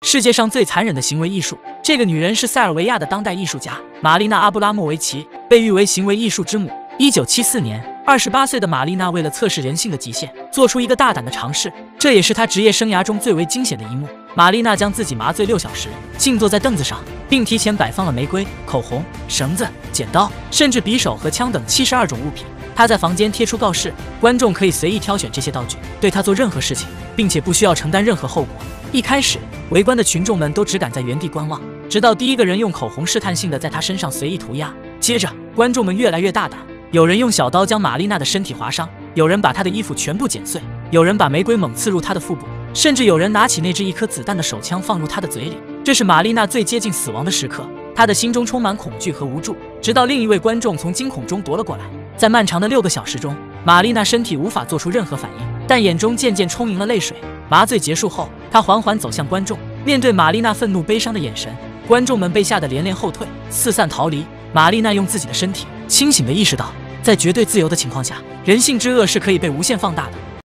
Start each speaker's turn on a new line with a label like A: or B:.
A: 世界上最残忍的行为艺术。这个女人是塞尔维亚的当代艺术家玛丽娜·阿布拉莫维奇，被誉为行为艺术之母。1974年，28岁的玛丽娜为了测试人性的极限，做出一个大胆的尝试，这也是她职业生涯中最为惊险的一幕。玛丽娜将自己麻醉6小时，静坐在凳子上，并提前摆放了玫瑰、口红、绳子、剪刀，甚至匕首和枪等72种物品。她在房间贴出告示，观众可以随意挑选这些道具，对她做任何事情，并且不需要承担任何后果。一开始，围观的群众们都只敢在原地观望，直到第一个人用口红试探性的在她身上随意涂鸦。接着，观众们越来越大胆，有人用小刀将玛丽娜的身体划伤，有人把她的衣服全部剪碎，有人把玫瑰猛刺入她的腹部，甚至有人拿起那只1颗子弹的手枪放入她的嘴里。这是玛丽娜最接近死亡的时刻，她的心中充满恐惧和无助，直到另一位观众从惊恐中夺了过来。在漫长的6个小时中，玛丽娜身体无法做出任何反应，但眼中渐渐充盈了泪水。麻醉结束后，她缓缓走向观众，面对玛丽娜愤怒悲伤的眼神，观众们被吓得连连后退，四散逃离。玛丽娜用自己的身体清醒地意识到，在绝对自由的情况下，人性之恶是可以被无限放大的。